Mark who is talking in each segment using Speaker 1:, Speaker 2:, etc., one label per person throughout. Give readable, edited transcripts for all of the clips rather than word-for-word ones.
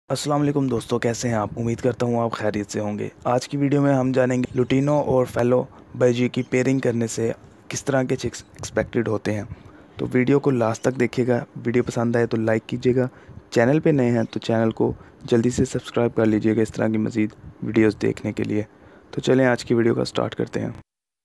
Speaker 1: अस्सलाम वालेकुम दोस्तों, कैसे हैं आप। उम्मीद करता हूँ आप खैरियत से होंगे। आज की वीडियो में हम जानेंगे लुटीनो और फेलो बाजी की पेयरिंग करने से किस तरह के चिक्स एक्सपेक्टेड होते हैं। तो वीडियो को लास्ट तक देखिएगा। वीडियो पसंद आए तो लाइक कीजिएगा। चैनल पे नए हैं तो चैनल को जल्दी से सब्सक्राइब कर लीजिएगा इस तरह की मज़ीद वीडियोज़ देखने के लिए। तो चलें आज की वीडियो का स्टार्ट करते हैं।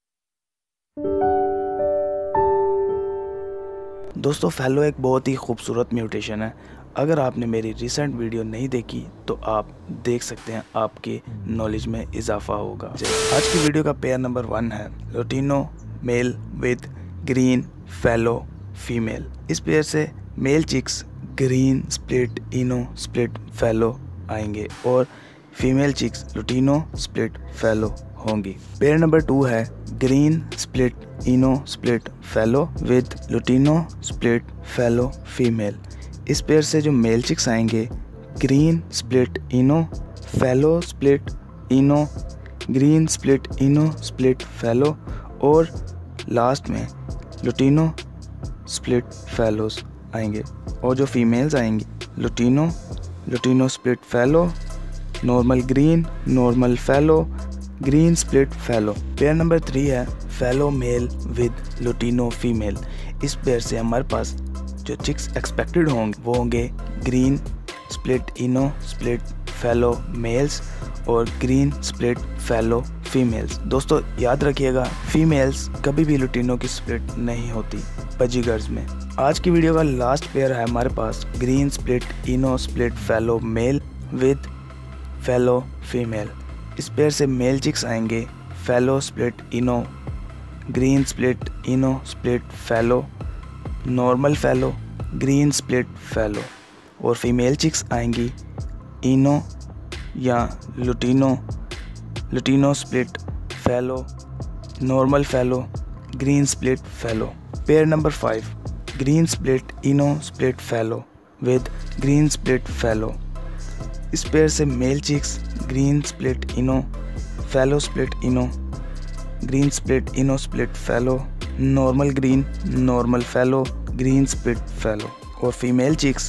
Speaker 1: दोस्तों, फेलो एक बहुत ही खूबसूरत म्यूटेशन है। अगर आपने मेरी रिसेंट वीडियो नहीं देखी तो आप देख सकते हैं, आपकी नॉलेज में इजाफा होगा। आज की वीडियो का पेयर नंबर 1 है lutino male with green fallow female. इस पेयर से male chicks green split ino split fallow आएंगे और female chicks lutino split fallow होंगी। पेयर नंबर 2 है green split ino split fallow with lutino split fallow female. इस pair से जो male chicks आएंगे green split ino fallow split ino green split ino split fallow और last में lutino split fallows आएंगे। और जो फीमेल्स आएंगी lutino split fallow normal green normal fallow green split fallow. Pair number 3 है fallow male with lutino female. इस pair से हमारे पास जो चिक्स एक्सपेक्टेड होंगे वो होंगे green split ino split fallow males और ग्रीन स्प्लिट फेलो फीमेल्स। दोस्तों याद रखिएगा, फीमेल्स कभी भी लुटीनो की स्प्लिट नहीं होती बाजीगर्स में। आज की वीडियो का लास्ट पेयर है हमारे पास green split ino split fallow male with fallow female. इस पेयर से मेल चिक्स आएंगे fallow split ino green split ino split fallow normal fallow green split fallow और फीमेल चिक्स आएंगी इनो या lutino split fallow normal fallow green split fallow. Pair number 5 green split ino split fallow with green split fallow. इस pair से male chicks green split ino fallow split ino green split ino split fallow normal green normal fallow green split fallow और female chicks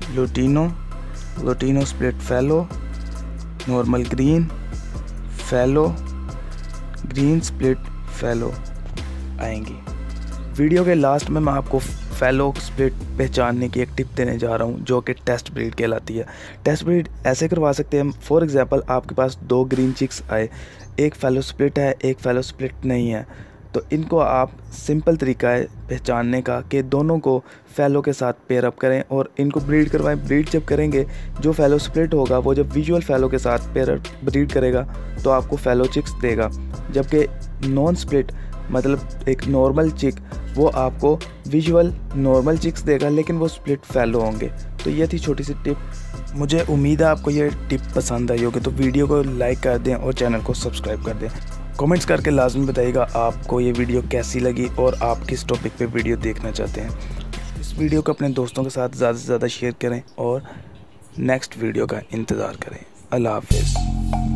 Speaker 1: lutino split fallow normal green fallow green split fallow आएंगी। Video के last में मैं आपको fellow split पहचानने की एक tip देने जा रहा हूं जो कि टेस्ट ब्रीड कहलाती है। टेस्ट ब्रीड ऐसे करवा सकते हैं, फॉर एग्जांपल आपके पास 2 ग्रीन चिक्स आए, एक फेलो स्प्लिट है एक फेलो स्प्लिट नहीं है, तो इनको आप सिंपल तरीका है पहचानने का कि दोनों को फेलो के साथ पेयर अप करें और इनको ब्रीड करवाएं। ब्रीड जब करेंगे जो फेलो स्प्लिट होगा वो जब विजुअल फेलो के साथ पेयर ब्रीड करेगा तो आपको फेलो चिक्स देगा, जबकि नॉन स्प्लिट मतलब एक नॉर्मल चिक वो आपको विजुअल नॉर्मल चिक्स देगा लेकिन वो स्प्लिट फेलो होंगे। तो ये थी छोटी सी टिप। मुझे उम्मीद है आपको ये टिप पसंद आई होगी, तो वीडियो को लाइक कर दें और चैनल को सब्सक्राइब कर दें। कमेंट्स करके लाजमी बताइएगा आपको ये वीडियो कैसी लगी और आप किस टॉपिक पे वीडियो देखना चाहते हैं। इस वीडियो को अपने दोस्तों के साथ ज़्यादा से ज़्यादा शेयर करें और नेक्स्ट वीडियो का इंतज़ार करें। अल्लाह हाफ़िज़।